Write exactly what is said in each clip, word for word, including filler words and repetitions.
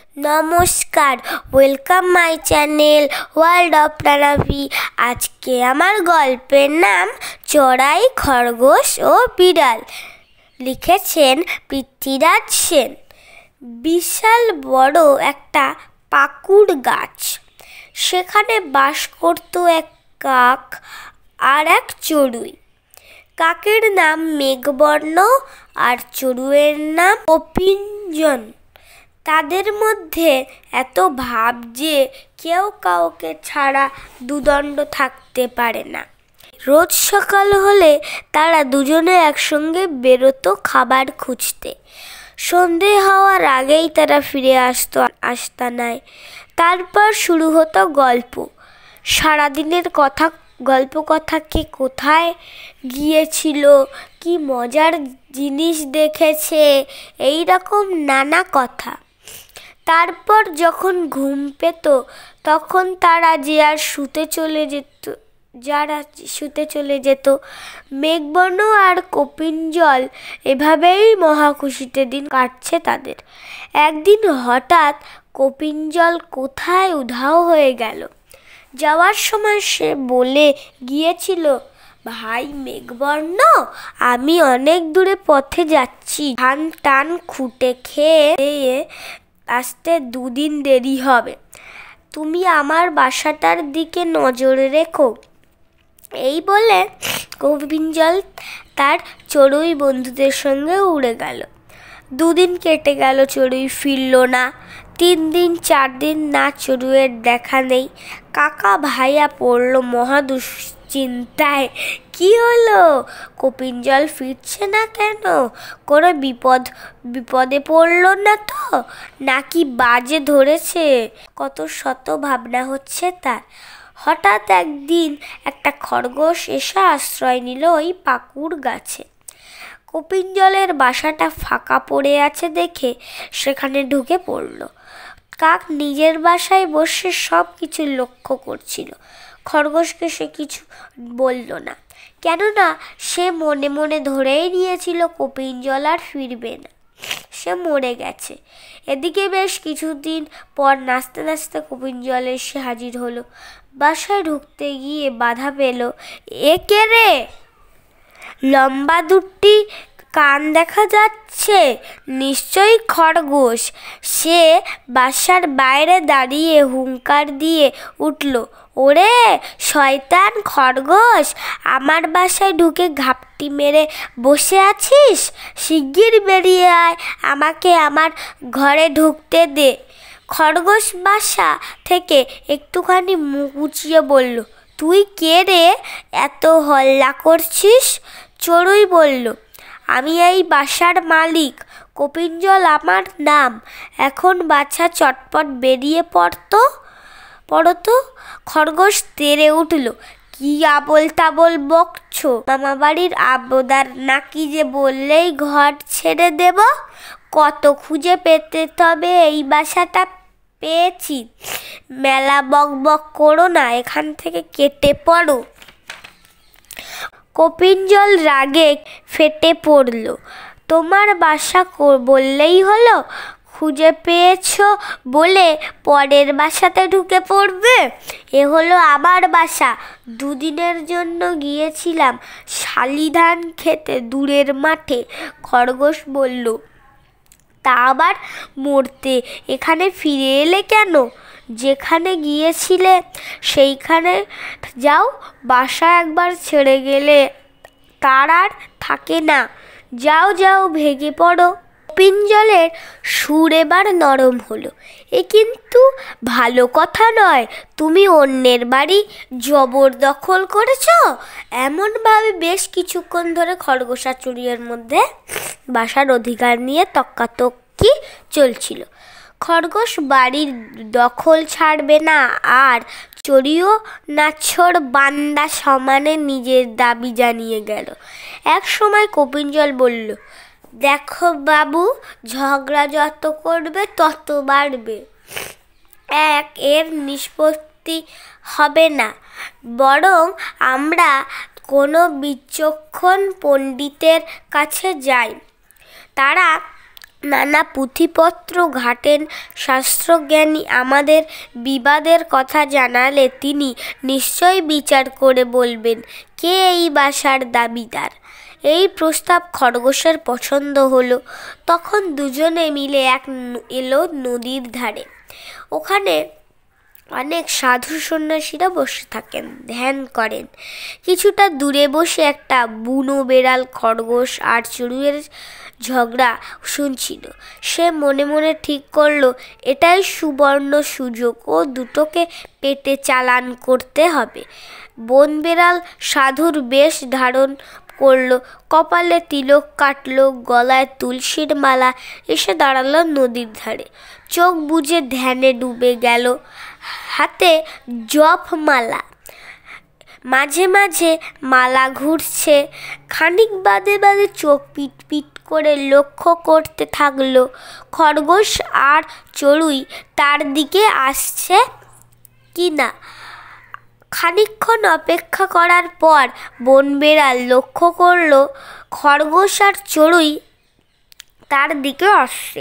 নমস্কার, welcome my channel world of Pranavi. আজকে আমার গল্পের নাম চড়াই, খরগোশ ও বিড়াল। লিখেছেন পৃথ্বীরাজ সেন। বিশাল বড় একটা পাকুড় গাছ, সেখানে বাস করত এক কাক আর এক চড়ুই। কাকের নাম মেঘবর্ণ আর চড়ুইয়ের নাম কপিঞ্জন। তাদের মধ্যে এত ভাব যে কেউ কাউকে ছাড়া দুদণ্ড থাকতে পারে না। রোজ সকাল হলে তারা দুজনে একসঙ্গে বেরোতো খাবার খুঁজতে। সন্ধে হওয়ার আগেই তারা ফিরে আসতো আস্তানায়। তারপর শুরু হতো গল্প। সারাদিনের কথা, গল্প কথা, কে কোথায় গিয়েছিল, কি মজার জিনিস দেখেছে, এই রকম নানা কথা। তারপর যখন ঘুম পেত তখন তারা যে আর শুতে চলে যেত যারা শুতে চলে যেত মেঘবর্ণ আর কপিঞ্জল এভাবেই মহা খুশিতে দিন কাটছে তাদের। একদিন হঠাৎ কপিঞ্জল কোথায় উধাও হয়ে গেল। যাওয়ার সময় সে বলে গিয়েছিল, ভাই মেঘবর্ণ, আমি অনেক দূরে পথে যাচ্ছি, ধান টান খুঁটে খেয়ে আসতে দুদিন দেরি হবে, তুমি আমার বাসাটার দিকে নজর রেখো। এই বলে কপিঞ্জল তার চড়ুই বন্ধুদের সঙ্গে উড়ে গেল। দুদিন কেটে গেল, চড়ুই ফিরল না। তিন দিন, চার দিন না চড়ুইয়ের দেখা নেই। কাকা ভাইয়া পড়ল মহা দুশ্চিন্তায়। কি হলো, কপিঞ্জল ফিরছে না কেন? কোনো বিপদ বিপদে পড়ল না তো, নাকি বাজে ধরেছে? কত শত ভাবনা হচ্ছে তার। হঠাৎ একদিন একটা খরগোশ এসে আশ্রয় নিল ওই পাকুড় গাছে। কপিঞ্জলের বাসাটা ফাঁকা পড়ে আছে দেখে সেখানে ঢুকে পড়ল। কাক নিজের বাসায় বসে সব কিছু লক্ষ্য করছিল। খরগোশকে সে কিছু বলল না, কেননা সে মনে মনে ধরেই নিয়েছিল কপিঞ্জল আর ফিরবে না, সে মরে গেছে। এদিকে বেশ কিছুদিন পর নাচতে নাচতে কপিঞ্জল এসে হাজির হলো। বাসায় ঢুকতে গিয়ে বাধা পেল। এ কে রে? লম্বা দুটি কান দেখা যাচ্ছে, নিশ্চয়ই খরগোশ। সে বাসার বাইরে দাঁড়িয়ে হুঙ্কার দিয়ে উঠল, ওরে শয়তান খরগোশ, আমার বাসায় ঢুকে ঘাপটি মেরে বসে আছিস? শিগগির বেরিয়ে আয়, আমাকে আমার ঘরে ঢুকতে দে। খরগোশ বাসা থেকে একটুখানি মুখ উঁচিয়ে বলল, তুই কে রে, এত হল্লা করছিস? চড়ুই বলল, আমি এই বাসার মালিক, কপিঞ্জল আমার নাম। এখন বাছা চটপট বেরিয়ে পড়তো পড়তো খরগোশ তেড়ে উঠল, কি আবোল তাবোল বকছো? মামা বাড়ির আবদার নাকি যে বললেই ঘর ছেড়ে দেব? কত খুঁজে পেতে তবে এই বাসাটা পেয়েছি। মেলা বক বক করো না, এখান থেকে কেটে পড়ো। কপিঞ্জল রাগে ফেটে পড়ল, তোমার বাসা বললেই হলো, খুঁজে পেয়েছ বলে পরের বাসাতে ঢুকে পড়বে? এ হলো আমার বাসা। দুদিনের জন্য গিয়েছিলাম শালি ধান খেতে দূরের মাঠে। খরগোশ বলল, তা আবার মরতে এখানে ফিরে এলে কেন? যেখানে গিয়েছিলে সেইখানে যাও, বাসা একবার ছেড়ে গেলে তার আর থাকে না। যাও যাও, ভেগে পড়ো। কপিঞ্জলের সুর এবার নরম হলো, এ কিন্তু ভালো কথা নয়, তুমি অন্যের বাড়ি জবরদখল করেছ। এমনভাবে বেশ কিছুক্ষণ ধরে খরগোশ আর চড়ুইয়ের মধ্যে বাসার অধিকার নিয়ে তক্কাতক্কি চলছিল। খরগোশ বাড়ির দখল ছাড়বে না, আর চড়ুইও নাছোড় বান্দা সমানে নিজের দাবি জানিয়ে গেল। এক সময় কপিঞ্জল বলল, দেখো বাবু, ঝগড়া যত করবে তত বাড়বে। এক এর নিষ্পত্তি হবে না, বরং আমরা কোনো বিচক্ষণ পণ্ডিতের কাছে যাই। তারা নানা পুঁথিপত্র ঘাটেন। শাস্ত্রজ্ঞানী আমাদের বিবাদের কথা জানালে তিনি নিশ্চয়ই বিচার করে বলবেন কে এই বাসার দাবিদার। এই প্রস্তাব খরগোশের পছন্দ হলো। তখন দুজনে মিলে এক এলো নদীর ধারে। ওখানে অনেক সাধু সন্ন্যাসীরা বসে থাকেন, ধ্যান করেন। কিছুটা দূরে বসে একটা বুনো বেড়াল খরগোশ আর চড়ুইয়ের ঝগড়া শুনছিল। সে মনে মনে ঠিক করলো এটাই সুবর্ণ সুযোগ, ও দুটোকে পেটে চালান করতে হবে। বন বেড়াল সাধুর বেশ ধারণ করলো, কপালে তিলক কাটলো, গলায় তুলসীর মালা, এসে দাঁড়ালো নদীর ধারে। চোখ বুজে ধ্যানে ডুবে গেল। হাতে জপ মালা, মাঝে মাঝে মালা ঘুরছে। খানিক বাদে বাদে চোখ পিট পিট করে লক্ষ্য করতে থাকলো খরগোশ আর চড়ুই তার দিকে আসছে কি না। খানিকক্ষণ অপেক্ষা করার পর বন বেড়াল লক্ষ্য করলো খরগোশ আর চড়ুই তার দিকে আসছে।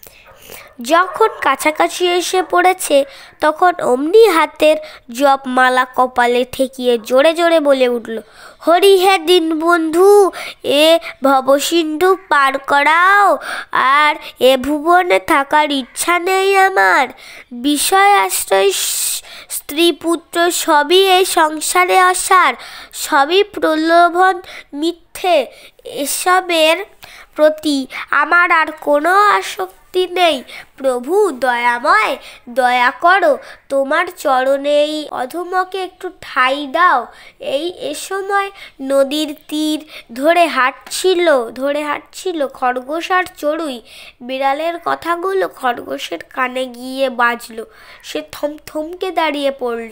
যখন কাছাকাছি এসে পড়েছে তখন অমনি হাতের জপমালা কপালে ঠেকিয়ে জোরে জোরে বলে উঠল, হরি হে দীনবন্ধু, এ ভবসিন্ধু পার করাও, আর এ ভুবনে থাকার ইচ্ছা নেই আমার। বিষয় আশ্রয় স্ত্রী পুত্র সবই এই সংসারে আসার, সবই প্রলোভন, মিথ্যে। এসবের প্রতি আমার আর কোনো আসক্তি নেই। প্রভু দয়াময়, দয়া করো, তোমার চরণে এই অধমকে একটু ঠাঁই দাও। এই এ সময় নদীর তীর ধরে হাঁটছিল ধরে হাঁটছিল খরগোশ আর চড়ুই। বিড়ালের কথাগুলো খরগোশের কানে গিয়ে বাজলো। সে থম থমকে দাঁড়িয়ে পড়ল।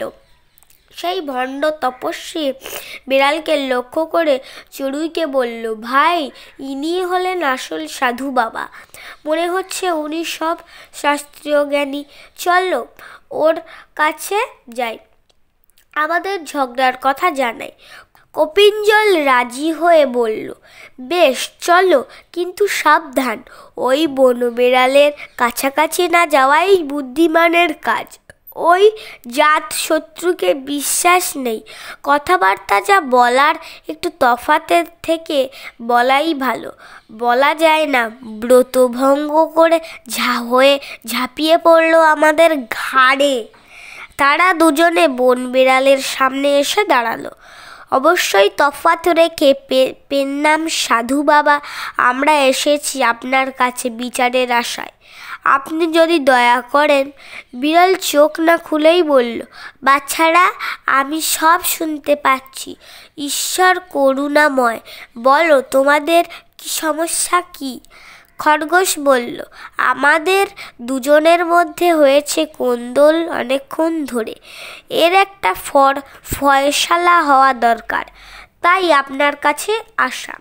সেই ভণ্ড তপস্বী বিড়ালকে লক্ষ্য করে চড়ুইকে বলল, ভাই, ইনি হলেন আসল সাধু বাবা। মনে হচ্ছে উনি সব শাস্ত্রীয় জ্ঞানী। চলো ওর কাছে যাই, আমাদের ঝগড়ার কথা জানাই। কপিঞ্জল রাজি হয়ে বলল, বেশ চলো, কিন্তু সাবধান, ওই বনবিড়ালের কাছাকাছি না যাওয়াই বুদ্ধিমানের কাজ। ওই জাত শত্রুকে বিশ্বাস নেই। কথাবার্তা যা বলার একটু তফাতের থেকে বলাই ভালো। বলা যায় না ব্রত ভঙ্গ করে ঝা হয়ে ঝাঁপিয়ে পড়লো আমাদের ঘাড়ে। তারা দুজনে বন বিড়ালের সামনে এসে দাঁড়ালো। অবশ্যই তফাৎ রেখে পেন নাম সাধু বাবা, আমরা এসেছি আপনার কাছে বিচারের আশায়। আপনি যদি দয়া করেন। বিড়াল চোখ না খুলেই বলল, বাচ্চারা, আমি সব শুনতে পাচ্ছি। ঈশ্বর করুণাময়, বলো তোমাদের কি সমস্যা কি? খরগোশ বলল, আমাদের দুজনের মধ্যে হয়েছে কোন্দল অনেকক্ষণ ধরে। এর একটা ফর ফয়সালা হওয়া দরকার, তাই আপনার কাছে আসা।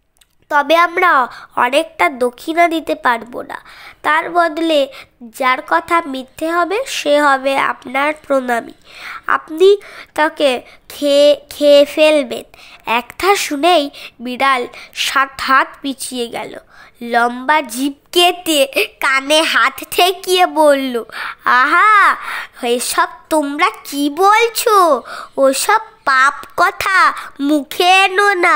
তবে আমরা অনেকটা দক্ষিণা দিতে পারবো না। তার বদলে যার কথা মিথ্যে হবে সে হবে আপনার প্রণামী। আপনি তাকে খেয়ে খেয়ে ফেলবেন। একটা শুনেই বিড়াল সাত হাত পিছিয়ে গেল। লম্বা জিভ কেটে কানে হাত ঠেকিয়ে বলল, আহা, এসব তোমরা কি বলছো? ওসব পাপ কথা মুখে এনো না,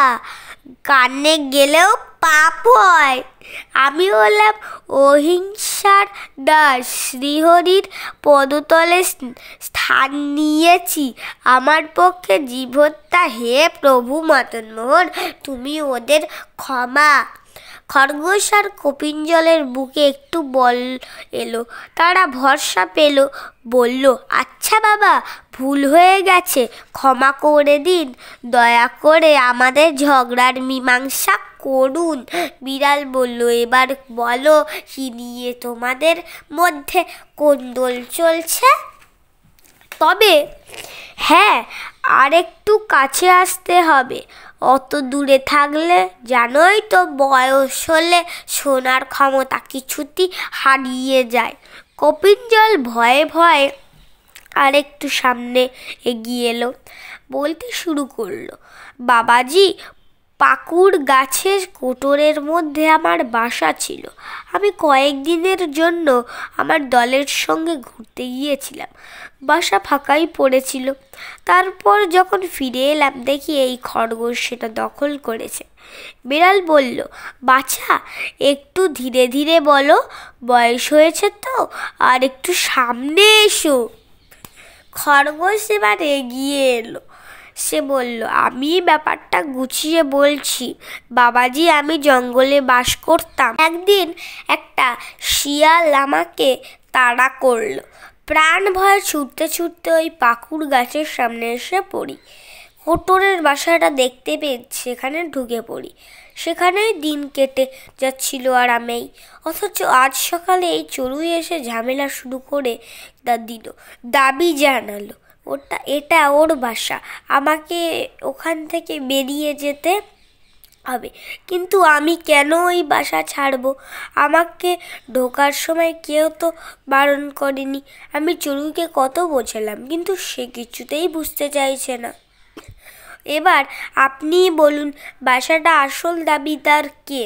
কানে গেলেও পাপ হয়। আমি হলাম অহিংসার দাস, শ্রীহরির পদতলে স্থান নিয়েছি। আমার পক্ষে জীব হত্যা, হে প্রভু মদনমোহন, তুমি ওদের ক্ষমা। খরগোশ আর কপিঞ্জলের বুকে একটু বল এলো। তারা ভরসা পেল। বলল, আচ্ছা বাবা, ভুল হয়ে গেছে, ক্ষমা করে দিন। দয়া করে আমাদের ঝগড়ার মীমাংসা করুন। বিড়াল বলল, এবার বলো কি নিয়ে তোমাদের মধ্যে কোন্দল চলছে? তবে হ্যাঁ, আর একটু কাছে আসতে হবে। অত দূরে থাকলে জানোই তো, বয়স হলে শোনার ক্ষমতা কিছুতেই হারিয়ে যায়। কপিঞ্জল ভয়ে ভয়ে আর একটু সামনে এগিয়ে এলো। বলতে শুরু করলো, বাবাজি, পাকুড় গাছের কোটরের মধ্যে আমার বাসা ছিল। আমি কয়েকদিনের জন্য আমার দলের সঙ্গে ঘুরতে গিয়েছিলাম। বাসা ফাঁকাই পড়েছিল। তারপর যখন ফিরে এলাম দেখি এই খরগোশ সেটা দখল করেছে। বিড়াল বলল, বাছা, একটু ধীরে ধীরে বলো, বয়স হয়েছে তো, আর একটু সামনে এসো। খরগোশ এবার এগিয়ে এলো। সে বলল, আমি ব্যাপারটা গুছিয়ে বলছি। বাবাজি, আমি জঙ্গলে বাস করতাম। একদিন একটা শিয়াল আমাকে তাড়া করলো। প্রাণ ভয় ছুটতে ছুটতে ওই পাকুড় গাছের সামনে এসে পড়ি। কোটরের বাসাটা দেখতে পেয়ে সেখানে ঢুকে পড়ি। সেখানেই দিন কেটে যাচ্ছিল আরামেই। অথচ আজ সকালে এই চড়ুই এসে ঝামেলা শুরু করে দিল। দাবি জানালো ওটা এটা ওর বাসা, আমাকে ওখান থেকে বেরিয়ে যেতে হবে। কিন্তু আমি কেন ওই বাসা ছাড়বো? আমাকে ঢোকার সময় কেউ তো বারণ করেনি। আমি চড়ুইকে কত বোঝালাম, কিন্তু সে কিছুতেই বুঝতে চাইছে না। এবার আপনিই বলুন, বাসাটা আসল দাবিদার কে?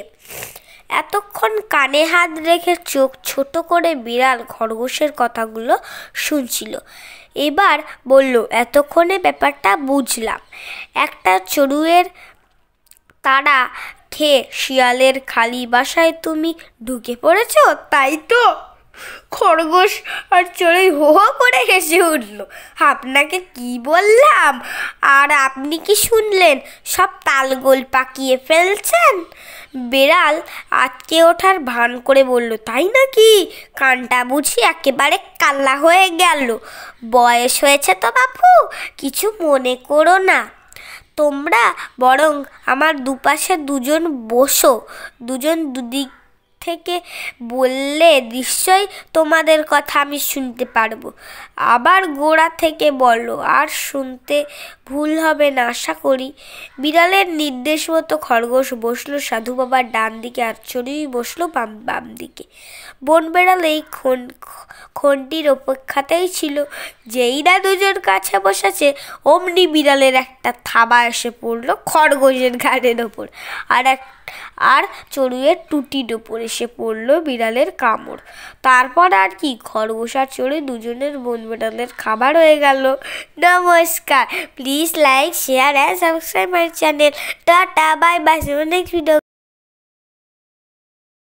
এতক্ষণ কানে হাত রেখে চোখ ছোট করে বিড়াল খরগোশের কথাগুলো শুনছিল। এবার বলল, এতক্ষণে ব্যাপারটা বুঝলাম। একটা চড়ুইয়ের তাড়া খেয়ে শিয়ালের খালি বাসায় তুমি ঢুকে পড়েছ, তাই তো? খরগোশ আর চড়ুই হো হো করে হেসে উঠল। আপনাকে কি বললাম, আর আপনি কি শুনলেন? সব তালগোল পাকিয়ে ফেলছেন। বেড়াল আটকে ওঠার ভান করে বলল, তাই নাকি? কানটা বুঝি একেবারে কাল্লা হয়ে গেল। বয়স হয়েছে তো বাপু, কিছু মনে করো না। তোমরা বরং আমার দুপাশে দুজন বসো। দুজন দুদিক থেকে বললে নিশ্চয়ই তোমাদের কথা আমি শুনতে পারবো। আবার গোড়া থেকে বলো, আর শুনতে ভুল হবে না আশা করি। বিড়ালের নির্দেশ মতো খরগোশ বসলো সাধু বাবার ডান দিকে, আর চড়ুই বসলো বাম বাম দিকে। বন বেড়াল এই খন খনটির অপেক্ষাতেই ছিল। যেই না দুজন কাছে বসেছে, অমনি বিড়ালের একটা থাবা এসে পড়লো খরগোশের ঘাড়ের ওপর, আর এক আর চড়ুইয়ের টুটির ওপর এসে পড়লো বিড়ালের কামড়। তারপর আর কি, খরগোশ আর চড়ুই দুজনের বন বেড়ালের খাবার হয়ে গেল। নমস্কার, please like, share and subscribe my channel. Tata, bye bye, next video.